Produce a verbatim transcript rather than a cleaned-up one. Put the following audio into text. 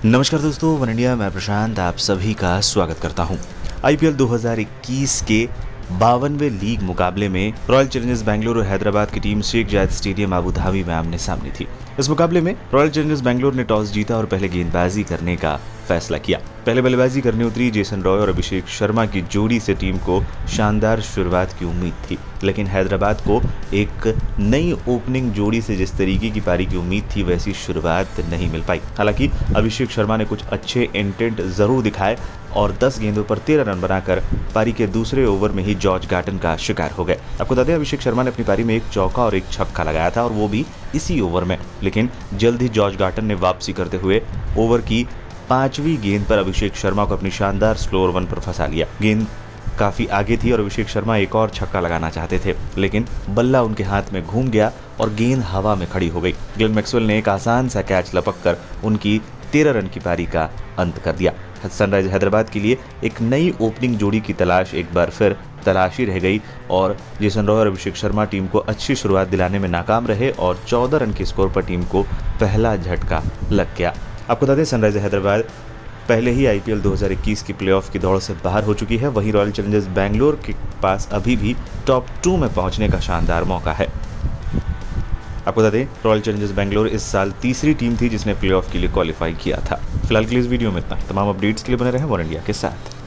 नमस्कार दोस्तों, one India मैं प्रशांत आप सभी का स्वागत करता हूं। आईपीएल दो हज़ार इक्कीस के बावनवें लीग मुकाबले में रॉयल चैलेंजर्स बेंगलुरु और हैदराबाद की टीम शेख जायद स्टेडियम अबू धाबी में आमने सामने थी। इस मुकाबले में रॉयल चैलेंजर्स बेंगलुरु ने टॉस जीता और पहले गेंदबाजी करने का फैसला किया। पहले बल्लेबाजी करने उतरी जेसन रॉय और अभिषेक शर्मा की जोड़ी से टीम को शानदार शुरुआत की उम्मीद थी, लेकिन हैदराबाद को एक नई ओपनिंग जोड़ी से जिस तरीके की पारी की उम्मीद थी वैसी शुरुआत नहीं मिल पाई। हालांकि अभिषेक शर्मा ने कुछ अच्छे इंटेंट जरूर दिखाए और दस गेंदों पर तेरह रन बनाकर पारी के दूसरे ओवर में ही जॉर्ज गार्टन का शिकार हो गए। आपको बता दें, अभिषेक शर्मा ने अपनी पारी में एक चौका और एक छक्का लगाया था और वो भी इसी ओवर में, लेकिन जल्द ही जॉर्ज गार्टन ने वापसी करते हुए ओवर की पांचवी गेंद पर अभिषेक शर्मा को अपनी शानदार स्लोअर वन पर फंसा लिया। गेंद काफी आगे थी और अभिषेक शर्मा एक और छक्का लगाना चाहते थे, लेकिन बल्ला उनके हाथ में घूम गया और गेंद हवा में खड़ी हो गई। ग्लेन मैक्सवेल ने एक आसान सा कैच लपककर उनकी तेरह रन की पारी का अंत कर दिया। सनराइजर हैदराबाद के लिए एक नई ओपनिंग जोड़ी की तलाश एक बार फिर तलाशी रह गई और जेसन रॉय और अभिषेक शर्मा टीम को अच्छी शुरुआत दिलाने में नाकाम रहे और चौदह रन के स्कोर पर टीम को पहला झटका लग गया। आपको बता दें, सनराइजर हैदराबाद पहले ही आईपीएल दो हज़ार इक्कीस की प्लेऑफ की दौड़ से बाहर हो चुकी है। वहीं रॉयल चैलेंजर्स बेंगलुरु के पास अभी भी टॉप टू में पहुंचने का शानदार मौका है। आपको बता दें, रॉयल चैलेंजर्स बेंगलुरु इस साल तीसरी टीम थी जिसने प्लेऑफ के लिए क्वालिफाई किया था। फिलहाल के लिए इस वीडियो में इतना। तमाम अपडेट्स के लिए बने रहें वन इंडिया के साथ।